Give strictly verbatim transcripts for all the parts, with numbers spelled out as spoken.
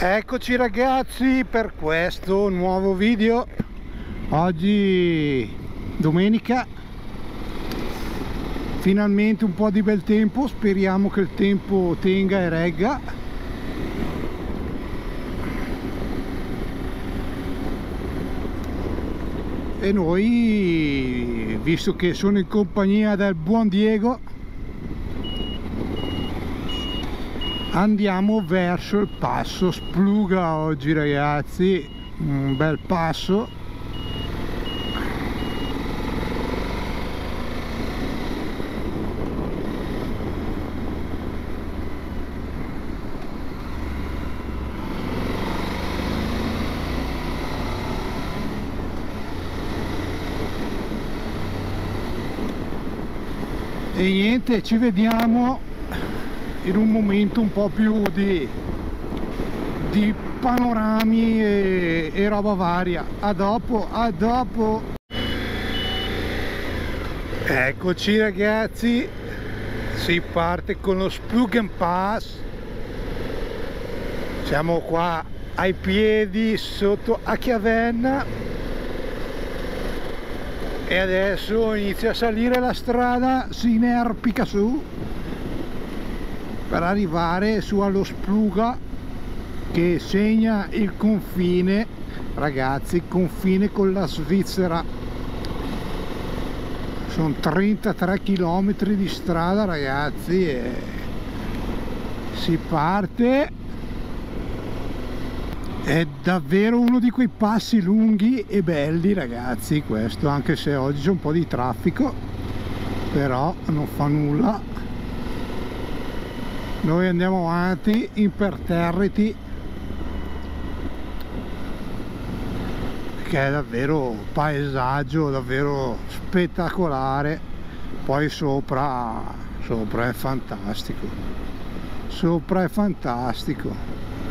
Eccoci ragazzi per questo nuovo video. Oggi domenica, finalmente un po' di bel tempo, speriamo che il tempo tenga e regga. E noi, visto che sono in compagnia del buon Diego, andiamo verso il passo Spluga oggi ragazzi, un bel passo. E niente, ci vediamo in un momento un po' più di, di panorami e, e roba varia. A dopo, a dopo. Eccoci ragazzi, si parte con lo Splugen Pass. Siamo qua ai piedi sotto a Chiavenna e adesso inizia a salire la strada, si inerpica su per arrivare su allo Spluga che segna il confine, ragazzi, il confine con la Svizzera. Sono trentatré chilometri di strada ragazzi e si parte. È davvero uno di quei passi lunghi e belli ragazzi questo, anche se oggi c'è un po' di traffico, però non fa nulla. Noi andiamo avanti imperterriti, che è davvero paesaggio davvero spettacolare. Poi sopra sopra è fantastico, sopra è fantastico.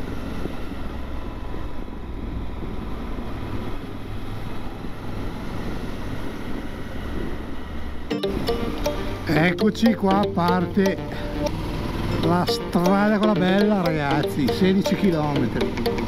Eccoci qua, parte la strada quella bella ragazzi, sedici chilometri.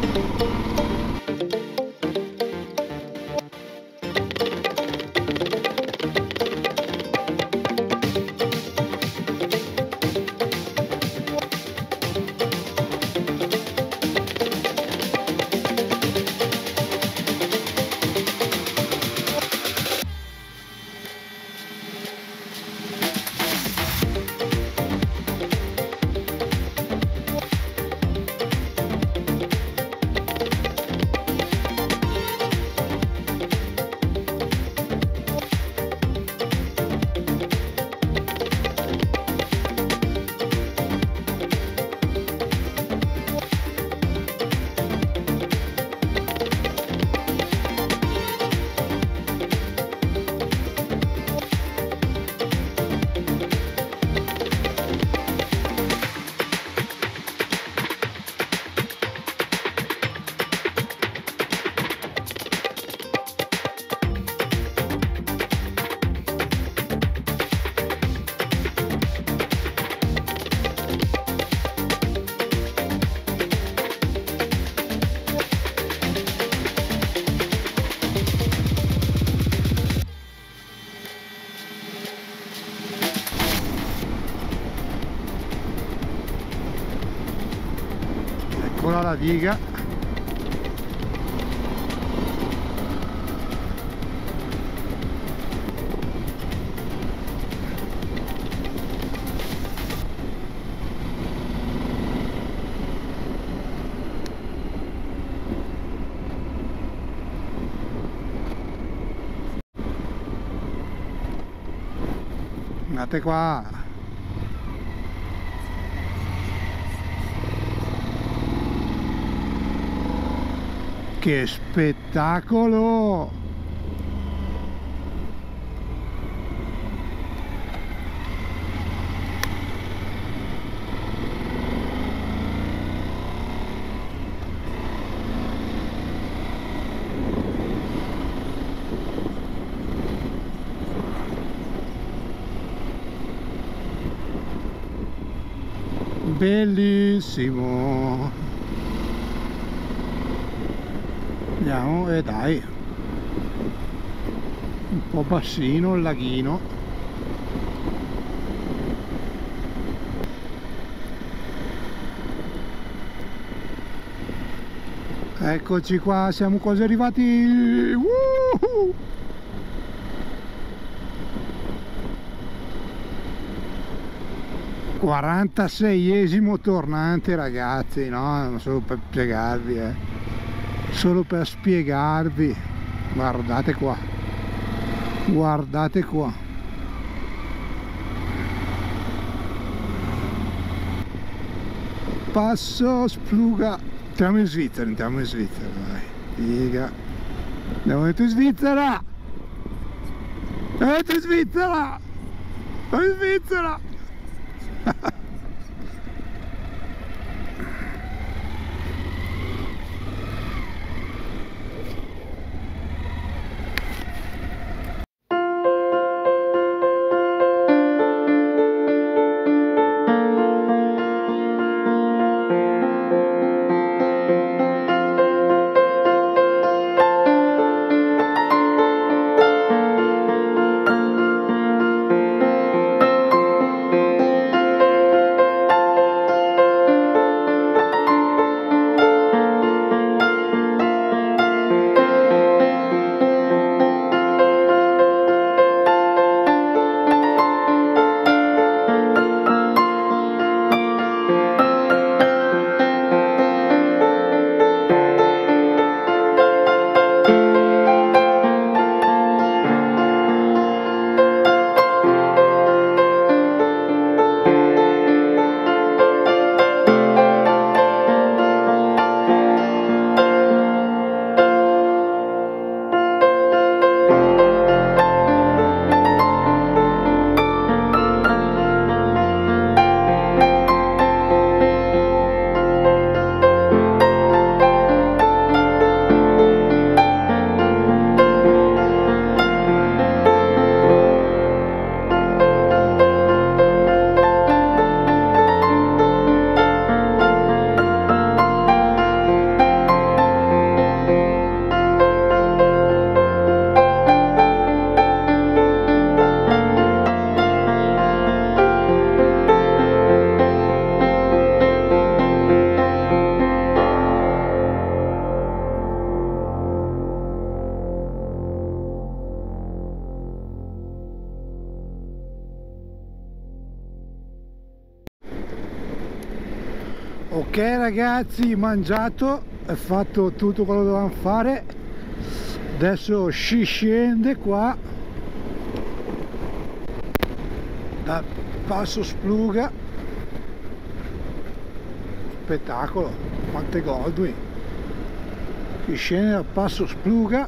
Eccola la diga. Guardate qua. Che spettacolo! Bellissimo. Andiamo, e dai, un po' bassino il laghino. Eccoci qua, siamo quasi arrivati. Uh-huh! quarantaseiesimo tornante, ragazzi, no? Solo per spiegarvi, eh. Solo per spiegarvi. Guardate qua. Guardate qua. Passo Spluga. Entriamo in Svizzera, entriamo in Svizzera, dai. Figa. Andiamo dentro in Svizzera! Andiamo dentro in Svizzera! Andiamo in Svizzera! Ok ragazzi, mangiato, è fatto tutto quello che dovevamo fare, adesso si scende qua dal passo Spluga, spettacolo, quante Goldwyn, si scende dal passo Spluga,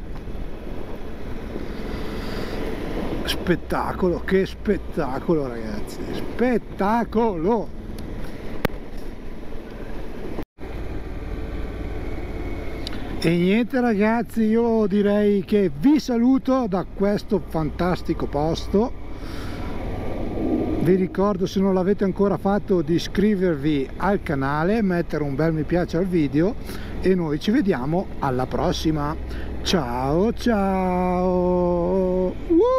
spettacolo, che spettacolo ragazzi, spettacolo! E niente ragazzi, io direi che vi saluto da questo fantastico posto. Vi ricordo, se non l'avete ancora fatto, di iscrivervi al canale, mettere un bel mi piace al video e noi ci vediamo alla prossima. Ciao ciao!